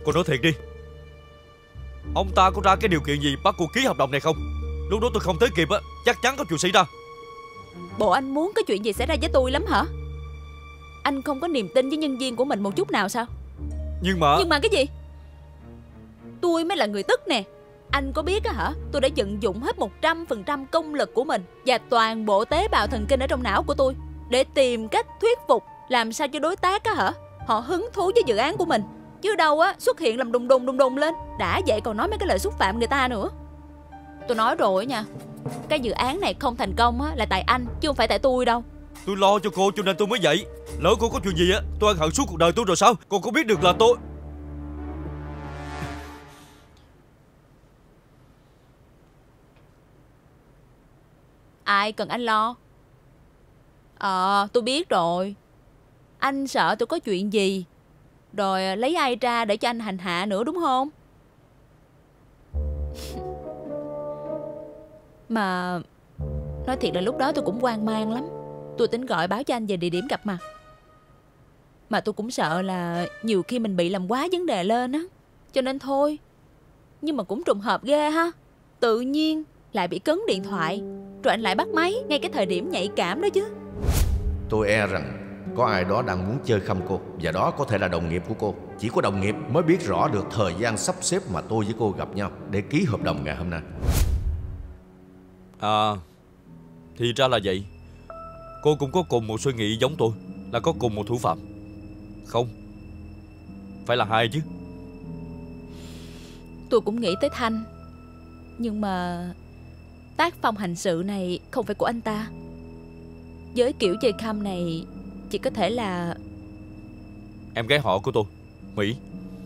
Cô nói thiệt đi, ông ta có ra cái điều kiện gì bắt cô ký hợp đồng này không? Lúc đó tôi không tới kịp á, chắc chắn có chuyện xảy ra. Bộ anh muốn cái chuyện gì xảy ra với tôi lắm hả? Anh không có niềm tin với nhân viên của mình một chút nào sao? Nhưng mà cái gì? Tôi mới là người tức nè. Anh có biết á hả, tôi đã vận dụng hết 100% công lực của mình và toàn bộ tế bào thần kinh ở trong não của tôi để tìm cách thuyết phục làm sao cho đối tác á hả, họ hứng thú với dự án của mình. Chứ đâu á xuất hiện làm đùng đùng lên, đã vậy còn nói mấy cái lời xúc phạm người ta nữa. Tôi nói rồi nha, cái dự án này không thành công á là tại anh chứ không phải tại tôi đâu. tôi lo cho cô cho nên tôi mới vậy. Lỡ cô có chuyện gì á, tôi ân hận suốt cuộc đời tôi rồi sao? Cô có biết được là tôi... Ai cần anh lo? Tôi biết rồi. Anh sợ tôi có chuyện gì rồi lấy ai ra để cho anh hành hạ nữa đúng không? Mà nói thiệt là lúc đó tôi cũng hoang mang lắm. Tôi tính gọi báo cho anh về địa điểm gặp mặt, mà tôi cũng sợ là nhiều khi mình bị làm quá vấn đề lên á, cho nên thôi. Nhưng mà cũng trùng hợp ghê ha, tự nhiên lại bị cấn điện thoại, rồi anh lại bắt máy ngay cái thời điểm nhạy cảm đó chứ. Tôi e rằng có ai đó đang muốn chơi khăm cô, và đó có thể là đồng nghiệp của cô. Chỉ có đồng nghiệp mới biết rõ được thời gian sắp xếp mà tôi với cô gặp nhau để ký hợp đồng ngày hôm nay. Thì ra là vậy. Cô cũng có cùng một suy nghĩ giống tôi, là có cùng một thủ phạm. Không, phải là hai chứ. Tôi cũng nghĩ tới Thanh, nhưng mà tác phong hành sự này không phải của anh ta. Với kiểu chơi khăm này chỉ có thể là em gái họ của tôi, Mỹ.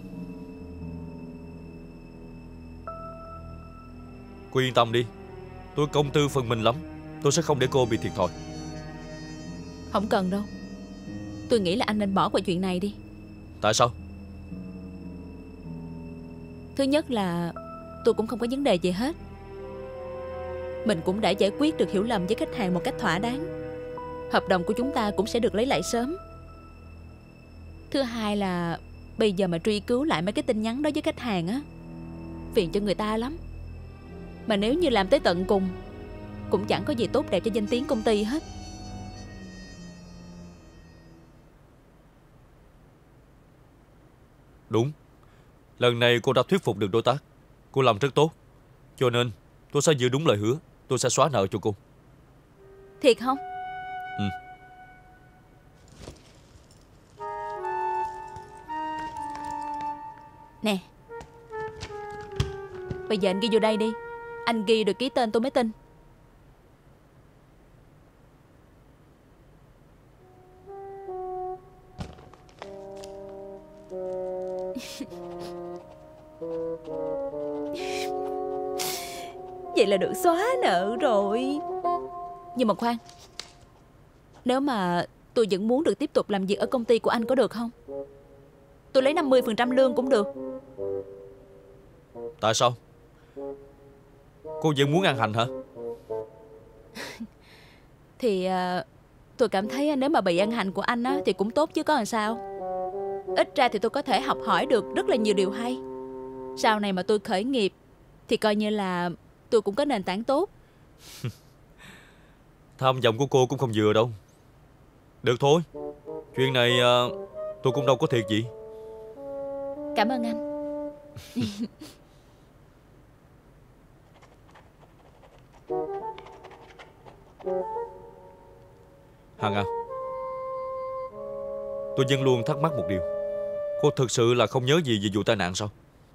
Cô yên tâm đi, tôi công tư phần mình lắm. Tôi sẽ không để cô bị thiệt thòi. không cần đâu. Tôi nghĩ là anh nên bỏ qua chuyện này đi. Tại sao? Thứ nhất là tôi cũng không có vấn đề gì hết. Mình cũng đã giải quyết được hiểu lầm với khách hàng một cách thỏa đáng. Hợp đồng của chúng ta cũng sẽ được lấy lại sớm. Thứ hai là bây giờ mà truy cứu lại mấy cái tin nhắn đó với khách hàng á, phiền cho người ta lắm. Mà nếu như làm tới tận cùng cũng chẳng có gì tốt đẹp cho danh tiếng công ty hết. Đúng, lần này cô đã thuyết phục được đối tác. Cô làm rất tốt. Cho nên tôi sẽ giữ đúng lời hứa. Tôi sẽ xóa nợ cho cô. Thiệt không? Ừ. Nè, bây giờ anh ghi vô đây đi. Anh ghi rồi ký tên tôi mới tin. Vậy là được xóa nợ rồi. Nhưng mà khoan, nếu mà tôi vẫn muốn được tiếp tục làm việc ở công ty của anh có được không? Tôi lấy 50% lương cũng được. Tại sao? Cô vẫn muốn ăn hành hả? Thì tôi cảm thấy nếu mà bị ăn hành của anh á, thì cũng tốt chứ có làm sao. Ít ra thì tôi có thể học hỏi được rất là nhiều điều hay. Sau này mà tôi khởi nghiệp thì coi như là tôi cũng có nền tảng tốt. Tham vọng của cô cũng không vừa đâu. Được thôi, chuyện này tôi cũng đâu có thiệt gì. Cảm ơn anh. Hằng à, tôi vẫn luôn thắc mắc một điều. Cô thực sự là không nhớ gì về vụ tai nạn sao?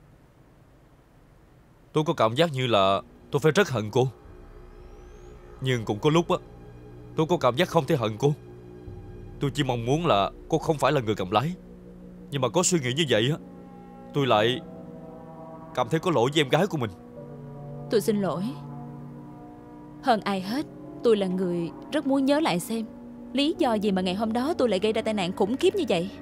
Tôi có cảm giác như là tôi phải rất hận cô. Nhưng cũng có lúc á, tôi có cảm giác không thể hận cô. Tôi chỉ mong muốn là cô không phải là người cầm lái. Nhưng mà có suy nghĩ như vậy á, tôi lại cảm thấy có lỗi với em gái của mình. Tôi xin lỗi. Hơn ai hết, tôi là người rất muốn nhớ lại xem lý do gì mà ngày hôm đó tôi lại gây ra tai nạn khủng khiếp như vậy.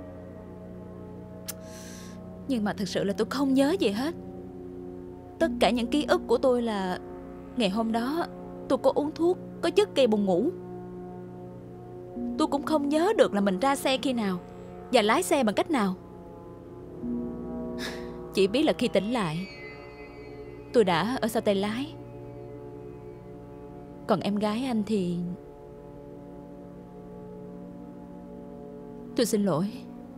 Nhưng mà thực sự là tôi không nhớ gì hết. Tất cả những ký ức của tôi là ngày hôm đó tôi có uống thuốc có chất gây buồn ngủ. Tôi cũng không nhớ được là mình ra xe khi nào và lái xe bằng cách nào. chỉ biết là khi tỉnh lại, tôi đã ở sau tay lái. Còn em gái anh thì... Tôi xin lỗi.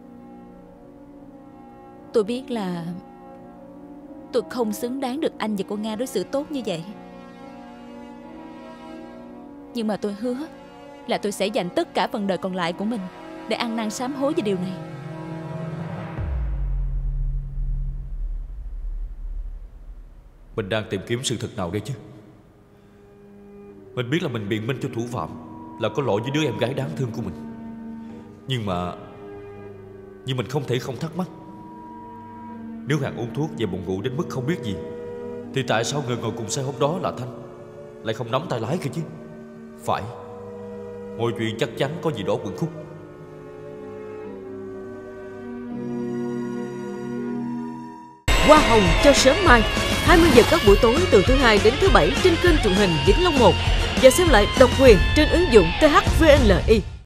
Tôi biết là tôi không xứng đáng được anh và cô Nga đối xử tốt như vậy. Nhưng mà tôi hứa là tôi sẽ dành tất cả phần đời còn lại của mình để ăn năn sám hối về điều này. Mình đang tìm kiếm sự thật nào đây chứ? Mình biết là mình biện minh cho thủ phạm là có lỗi với đứa em gái đáng thương của mình. Nhưng mình không thể không thắc mắc. Nếu Hằng uống thuốc và buồn ngủ đến mức không biết gì, thì tại sao người ngồi cùng xe hôm đó là Thanh lại không nắm tay lái cơ chứ? Phải, mọi chuyện chắc chắn có gì đó quẩn khúc. Hoa hồng cho sớm mai 20 giờ các buổi tối từ thứ Hai đến thứ Bảy trên kênh truyền hình Vĩnh Long 1 và xem lại độc quyền trên ứng dụng THVLI.